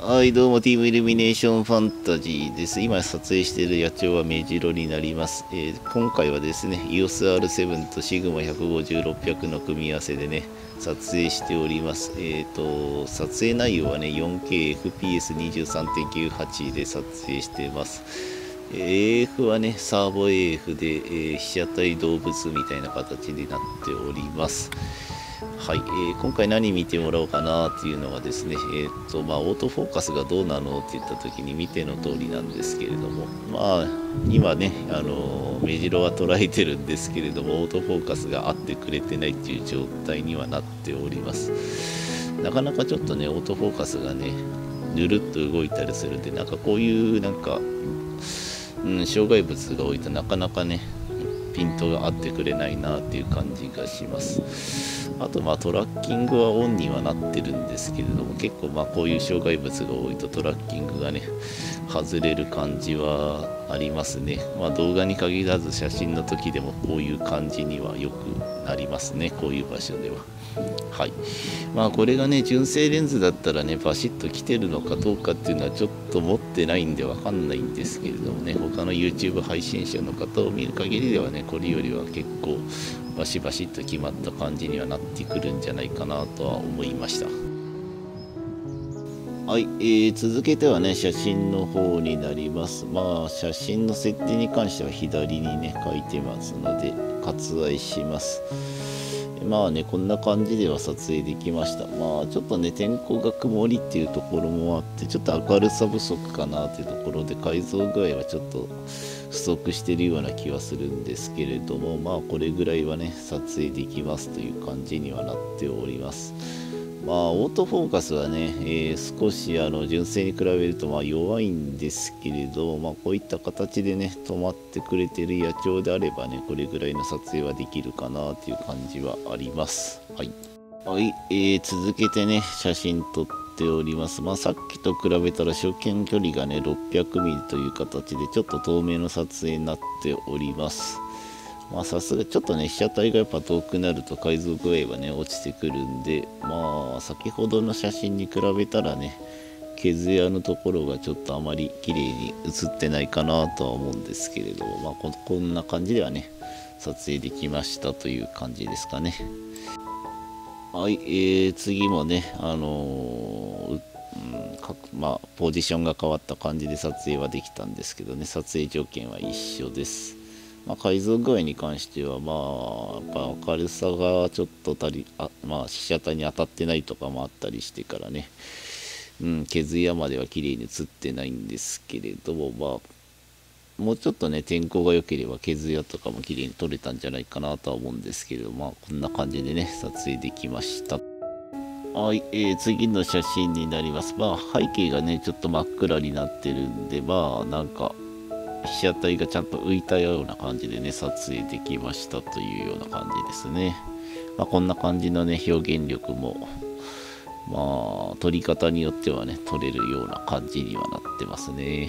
はい、どうも、ティームイルミネーションファンタジーです。今撮影している野鳥は目白になります。今回はですね、EOS R7 とシグマ150-600の組み合わせでね、撮影しております。撮影内容はね、4KFPS23.98 で撮影しています。AF はね、サーボ AF で、被写体動物みたいな形になっております。はい、今回何見てもらおうかなっていうのがですね、オートフォーカスがどうなのって言った時に見ての通りなんですけれども、今ね、目白は捉えてるんですけれども、オートフォーカスが合ってくれてないっていう状態にはなっております。なかなかちょっとね、オートフォーカスがね、ぬるっと動いたりするんで、なんかこういうなんか、障害物が多いとなかなかね、ピントが合ってくれないなっていう感じがします。あとトラッキングはオンにはなってるんですけれども、結構こういう障害物が多いとトラッキングがね外れる感じはありますね。動画に限らず写真の時でもこういう感じにはよくなりますね、こういう場所では。はい、これがね純正レンズだったらねバシッと来てるのかどうかっていうのはちょっと持ってないんでわかんないんですけれどもね、他の YouTube 配信者の方を見る限りではねこれよりは結構バシバシッと決まった感じにはなってくるんじゃないかなとは思いました。はい、続けてはね写真の方になります。写真の設定に関しては左にね書いてますので割愛します。こんな感じでは撮影できました。ちょっとね天候が曇りっていうところもあってちょっと明るさ不足かなっていうところで解像具合はちょっと不足してるような気はするんですけれども、これぐらいはね撮影できますという感じにはなっております。オートフォーカスはね、少し純正に比べると弱いんですけれど、こういった形でね止まってくれてる野鳥であればねこれぐらいの撮影はできるかなという感じはあります。はい、続けてね写真撮っております。さっきと比べたら焦点距離がね 600mm という形でちょっと遠めの撮影になっております。さすがちょっとね被写体がやっぱ遠くなると解像具合はね落ちてくるんで、先ほどの写真に比べたらね毛艶のところがちょっとあまり綺麗に写ってないかなとは思うんですけれども、こんな感じではね撮影できましたという感じですかね。はい、次もねポジションが変わった感じで撮影はできたんですけどね、撮影条件は一緒です。解像具合に関してはやっぱ明るさがちょっと被写体に当たってないとかもあったりしてからね、毛艶までは綺麗に写ってないんですけれども、もうちょっとね天候が良ければ毛艶とかも綺麗に撮れたんじゃないかなとは思うんですけれども、こんな感じでね撮影できました。はい、次の写真になります。背景がねちょっと真っ暗になってるんでなんか被写体がちゃんと浮いたような感じでね撮影できましたというような感じですね。こんな感じのね表現力も撮り方によってはね撮れるような感じにはなってますね。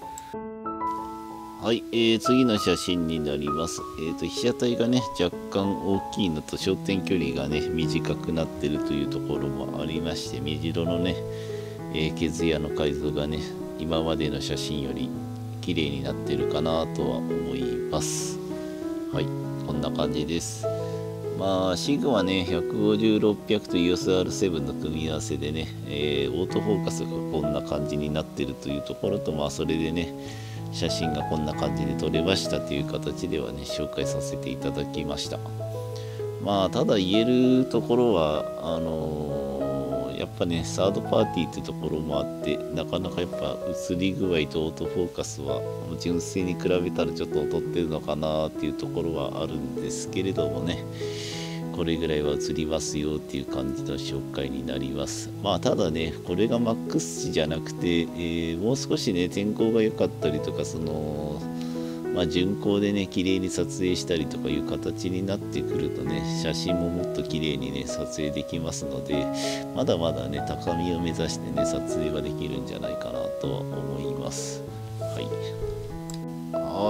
はい、次の写真になります。被写体がね若干大きいのと焦点距離がね短くなってるというところもありまして、目白のね、毛艶の解像がね今までの写真より綺麗になってるかなとは思います。はい、こんな感じです。シグマね150-600と EOS R7 の組み合わせでね、オートフォーカスがこんな感じになってるというところとそれでね写真がこんな感じで撮れましたという形ではね紹介させていただきました。ただ言えるところはやっぱねサードパーティーってところもあってなかなかやっぱ映り具合とオートフォーカスは純正に比べたらちょっと劣ってるのかなっていうところはあるんですけれどもね、これぐらいは映りますよっていう感じの紹介になります。ただねこれがマックス値じゃなくて、もう少しね天候が良かったりとか巡航でね綺麗に撮影したりとかいう形になってくるとね写真ももっと綺麗にね撮影できますので、まだまだね高みを目指してね撮影はできるんじゃないかなとは思います。はい、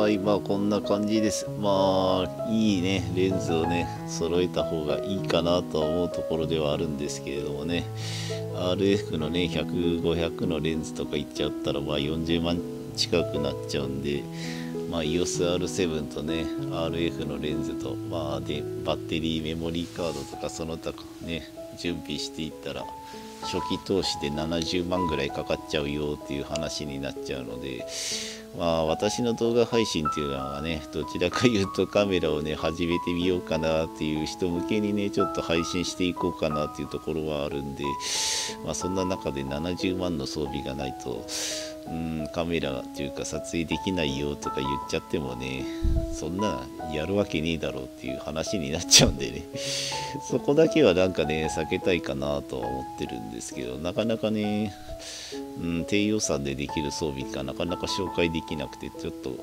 はい、まあこんな感じです。まあいいねレンズをね揃えた方がいいかなとは思うところではあるんですけれどもね、 RF のね100、500のレンズとかいっちゃったらまあ40万近くなっちゃうんで、まあ EOSR7 とね RF のレンズとまあでバッテリーメモリーカードとかその他ね準備していったら初期投資で70万ぐらいかかっちゃうよっていう話になっちゃうので、まあ私の動画配信っていうのはねどちらかいうとカメラをね始めてみようかなっていう人向けにねちょっと配信していこうかなっていうところはあるんで、まあそんな中で70万の装備がないとカメラっていうか撮影できないよとか言っちゃってもね、そんなやるわけねえだろうっていう話になっちゃうんでねそこだけはなんかね避けたいかなとは思ってるんですけど、なかなかね、低予算でできる装備がなかなか紹介できなくてちょっと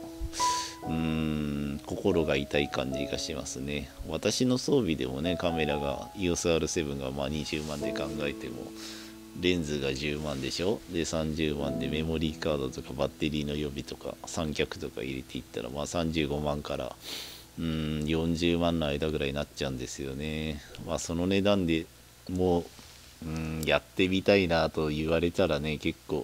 心が痛い感じがしますね。私の装備でもねカメラが EOSR7 がまあ20万で考えてもレンズが10万でしょ、で30万でメモリーカードとかバッテリーの予備とか三脚とか入れていったらまあ35万から40万の間ぐらいになっちゃうんですよね。まあその値段でもうやってみたいなと言われたらね結構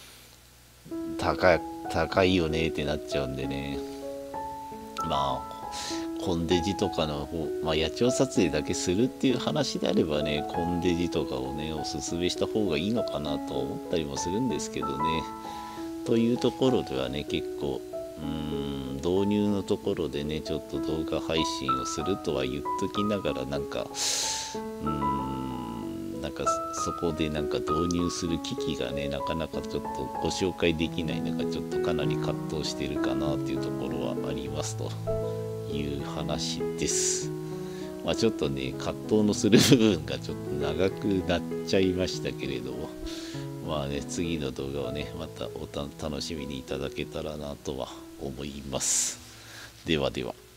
高いよねってなっちゃうんでね、まあコンデジとかの方、まあ野鳥撮影だけするっていう話であればねコンデジとかをねおすすめした方がいいのかなと思ったりもするんですけどね、というところではね結構導入のところでねちょっと動画配信をするとは言っときながらなんかそこでなんか導入する機器がねなかなかちょっとご紹介できないのがちょっとかなり葛藤しているかなっていうところはありますという話です。まあちょっとね葛藤のする部分がちょっと長くなっちゃいましたけれども、まあね次の動画をねまた楽しみにいただけたらなとは思います。ではでは。